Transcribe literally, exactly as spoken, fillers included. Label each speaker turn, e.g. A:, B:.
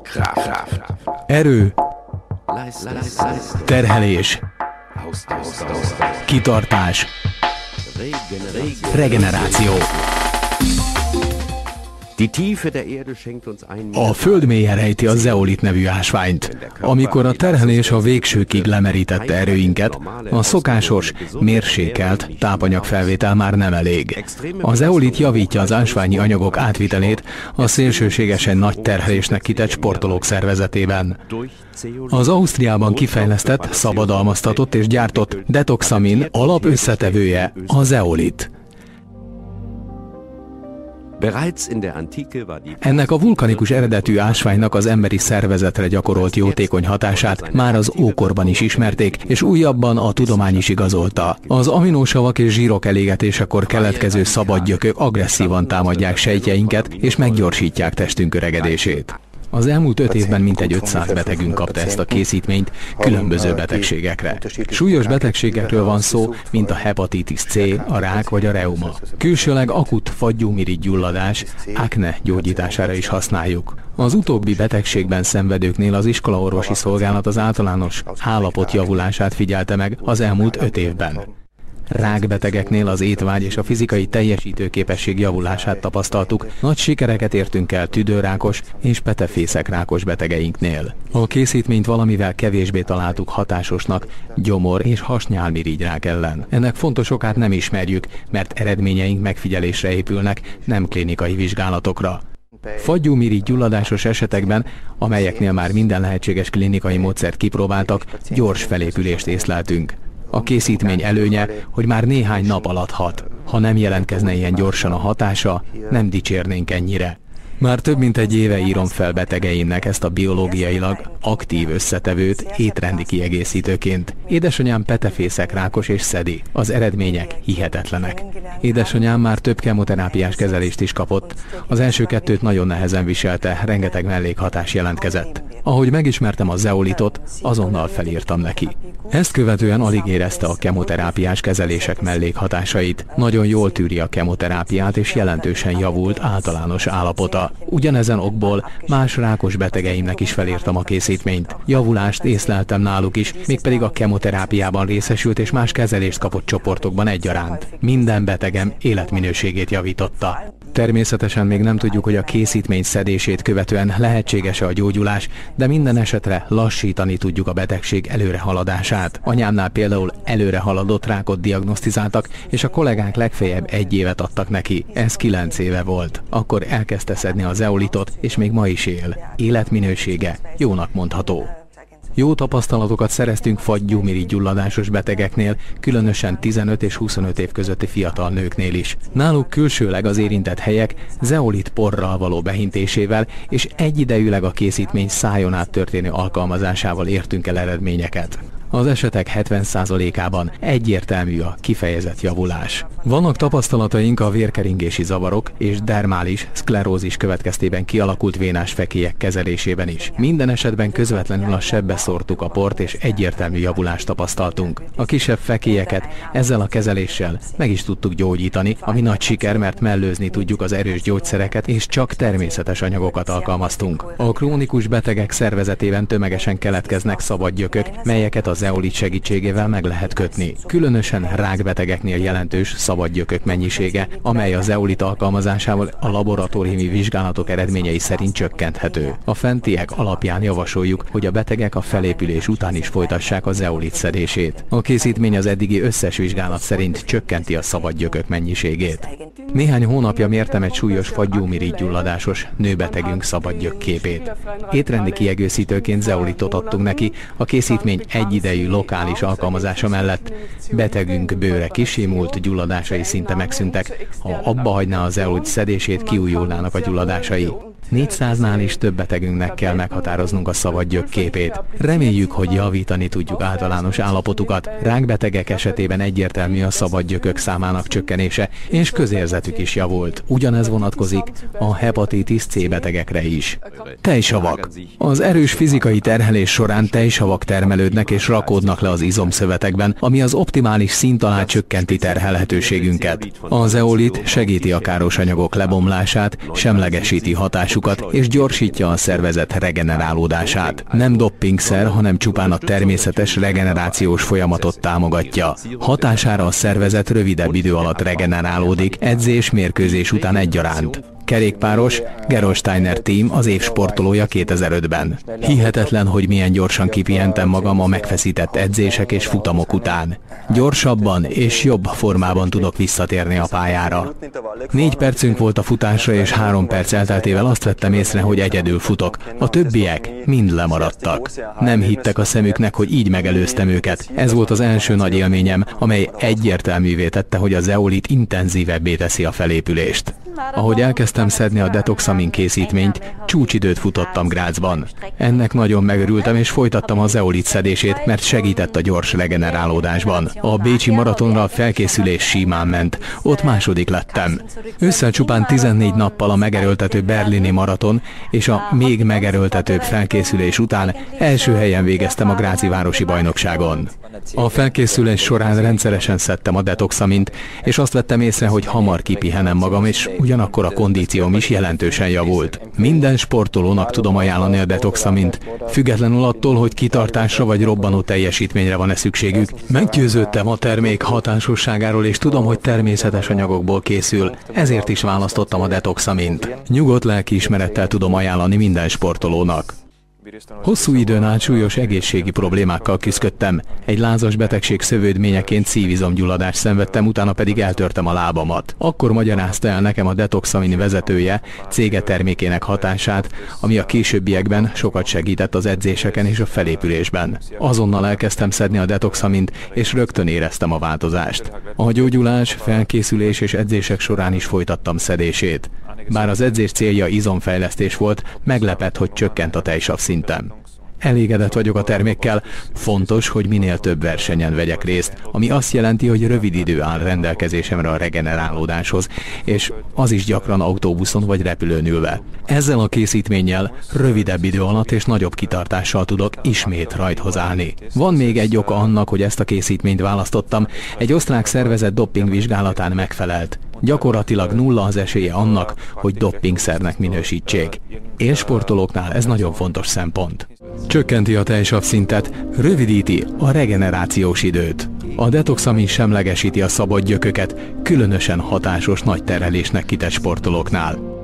A: Erő, terhelés, kitartás, regeneráció. A föld mélyen rejti a zeolit nevű ásványt. Amikor a terhelés a végsőkig lemerítette erőinket, a szokásos, mérsékelt tápanyagfelvétel már nem elég. A zeolit javítja az ásványi anyagok átvitelét a szélsőségesen nagy terhelésnek kitett sportolók szervezetében. Az Ausztriában kifejlesztett, szabadalmaztatott és gyártott detoxamin alapösszetevője a zeolit. Ennek a vulkanikus eredetű ásványnak az emberi szervezetre gyakorolt jótékony hatását már az ókorban is ismerték, és újabban a tudomány is igazolta. Az aminósavak és zsírok elégetésekor keletkező szabadgyökök agresszívan támadják sejtjeinket, és meggyorsítják testünk öregedését. Az elmúlt öt évben mintegy ötszáz betegünk kapta ezt a készítményt különböző betegségekre. Súlyos betegségekről van szó, mint a hepatitis C, a rák vagy a reuma. Külsőleg akut fagyúmirigy gyulladás, akne gyógyítására is használjuk. Az utóbbi betegségben szenvedőknél az iskolaorvosi szolgálat az általános állapot javulását figyelte meg az elmúlt öt évben. Rákbetegeknél az étvágy és a fizikai teljesítőképesség javulását tapasztaltuk, nagy sikereket értünk el tüdőrákos és petefészekrákos betegeinknél. A készítményt valamivel kevésbé találtuk hatásosnak gyomor- és hasnyálmirigyrák ellen. Ennek fontos okát nem ismerjük, mert eredményeink megfigyelésre épülnek, nem klinikai vizsgálatokra. Fagyúmirigy gyulladásos esetekben, amelyeknél már minden lehetséges klinikai módszert kipróbáltak, gyors felépülést észleltünk. A készítmény előnye, hogy már néhány nap alatt hat. Ha nem jelentkezne ilyen gyorsan a hatása, nem dicsérnénk ennyire. Már több mint egy éve írom fel betegeimnek ezt a biológiailag aktív összetevőt étrendi kiegészítőként. Édesanyám petefészekrákos és szedi. Az eredmények hihetetlenek. Édesanyám már több kemoterápiás kezelést is kapott. Az első kettőt nagyon nehezen viselte, rengeteg mellékhatás jelentkezett. Ahogy megismertem a zeolitot, azonnal felírtam neki. Ezt követően alig érezte a kemoterápiás kezelések mellékhatásait. Nagyon jól tűri a kemoterápiát és jelentősen javult általános állapota. Ugyanezen okból más rákos betegeimnek is felírtam a készítményt. Javulást észleltem náluk is, mégpedig a kemoterápiában részesült és más kezelést kapott csoportokban egyaránt. Minden betegem életminőségét javította. Természetesen még nem tudjuk, hogy a készítmény szedését követően lehetséges-e a gyógyulás, de minden esetre lassítani tudjuk a betegség előrehaladását. Anyámnál például előre haladott rákot diagnosztizáltak, és a kollégák legfeljebb egy évet adtak neki. Ez kilenc éve volt. Akkor elkezdte szedni a zeolitot, és még ma is él. Életminősége jónak mondható. Jó tapasztalatokat szereztünk fagyúmirigy gyulladásos betegeknél, különösen tizenöt és huszonöt év közötti fiatal nőknél is. Náluk külsőleg az érintett helyek zeolit porral való behintésével és egyidejűleg a készítmény szájon át történő alkalmazásával értünk el eredményeket. Az esetek hetven százalékában egyértelmű a kifejezett javulás. Vannak tapasztalataink a vérkeringési zavarok és dermális szklerózis következtében kialakult vénás fekélyek kezelésében is. Minden esetben közvetlenül a sebbe szórtuk a port és egyértelmű javulást tapasztaltunk. A kisebb fekélyeket ezzel a kezeléssel meg is tudtuk gyógyítani, ami nagy siker, mert mellőzni tudjuk az erős gyógyszereket és csak természetes anyagokat alkalmaztunk. A krónikus betegek szervezetében tömegesen keletkeznek szabadgyökök, melyeket a zeolit segítségével meg lehet kötni. Különösen rákbetegeknél jelentős szabadgyökök mennyisége, amely a zeolit alkalmazásával a laboratóriumi vizsgálatok eredményei szerint csökkenthető. A fentiek alapján javasoljuk, hogy a betegek a felépülés után is folytassák a zeolit szedését. A készítmény az eddigi összes vizsgálat szerint csökkenti a szabadgyökök mennyiségét. Néhány hónapja mértem egy súlyos fagyúmirigy gyulladásos nőbetegünk szabadgyök képét. Étrendi kiegészítőként zeolitot adtunk neki, a készítmény egyidejű lokális alkalmazása mellett betegünk bőre kisimult, gyulladásai szinte megszűntek, ha abba hagyná a zeolit szedését, kiújulnának a gyulladásai. négyszáznál is több betegünknek kell meghatároznunk a szabadgyök képét. Reméljük, hogy javítani tudjuk általános állapotukat. Rákbetegek esetében egyértelmű a szabadgyökök számának csökkenése, és közérzetük is javult. Ugyanez vonatkozik a hepatitis C betegekre is. Tejsavak. Az erős fizikai terhelés során tejsavak termelődnek és rakódnak le az izomszövetekben, ami az optimális szint alá csökkenti terhelhetőségünket. A zeolit segíti a káros anyagok lebomlását, semlegesíti hatásukat, metabolizmusukat és gyorsítja a szervezet regenerálódását. Nem doppingszer, hanem csupán a természetes regenerációs folyamatot támogatja. Hatására a szervezet rövidebb idő alatt regenerálódik, edzés-mérkőzés után egyaránt. Kerékpáros, Gerolsteiner Team az év sportolója kétezer-ötben. Hihetetlen, hogy milyen gyorsan kipihentem magam a megfeszített edzések és futamok után. Gyorsabban és jobb formában tudok visszatérni a pályára. Négy percünk volt a futásra, és három perc elteltével azt vettem észre, hogy egyedül futok. A többiek mind lemaradtak. Nem hittek a szemüknek, hogy így megelőztem őket. Ez volt az első nagy élményem, amely egyértelművé tette, hogy a zeolit intenzívebbé teszi a felépülést. Ahogy elkezdtem szedni a detoxamin készítményt, csúcsidőt futottam Grazban. Ennek nagyon megörültem, és folytattam a zeolit szedését, mert segített a gyors regenerálódásban. A bécsi maratonra a felkészülés simán ment, ott második lettem. Ősszel csupán tizennégy nappal a megerőltető berlini maraton és a még megerőltetőbb felkészülés után első helyen végeztem a grázi városi bajnokságon. A felkészülés során rendszeresen szedtem a detoxamint, és azt vettem észre, hogy hamar kipihenem magam, és ugyanakkor a kondícióm is jelentősen javult. Minden sportolónak tudom ajánlani a detoxamint, függetlenül attól, hogy kitartásra vagy robbanó teljesítményre van-e szükségük. Meggyőződtem a termék hatásosságáról, és tudom, hogy természetes anyagokból készül, ezért is választottam a detoxamint. Nyugodt lelkiismerettel tudom ajánlani minden sportolónak. Hosszú időn át súlyos egészségi problémákkal küzdöttem. Egy lázas betegség szövődményeként szívizomgyulladást szenvedtem, utána pedig eltörtem a lábamat. Akkor magyarázta el nekem a detoxamin vezetője cége termékének hatását, ami a későbbiekben sokat segített az edzéseken és a felépülésben. Azonnal elkezdtem szedni a detoxamint, és rögtön éreztem a változást. A gyógyulás, felkészülés és edzések során is folytattam szedését. Bár az edzés célja izomfejlesztés volt, meglepett, hogy csökkent a tejsav szintem. Elégedett vagyok a termékkel, fontos, hogy minél több versenyen vegyek részt, ami azt jelenti, hogy rövid idő áll rendelkezésemre a regenerálódáshoz, és az is gyakran autóbuszon vagy repülőn ülve. Ezzel a készítménnyel rövidebb idő alatt és nagyobb kitartással tudok ismét rajthoz állni. Van még egy oka annak, hogy ezt a készítményt választottam, egy osztrák szervezet doppingvizsgálatán megfelelt. Gyakorlatilag nulla az esélye annak, hogy doppingszernek minősítsék. Élsportolóknál ez nagyon fontos szempont. Csökkenti a tejsav szintet, rövidíti a regenerációs időt. A detoxamin semlegesíti a szabad gyököket, különösen hatásos nagy terhelésnek kitett sportolóknál.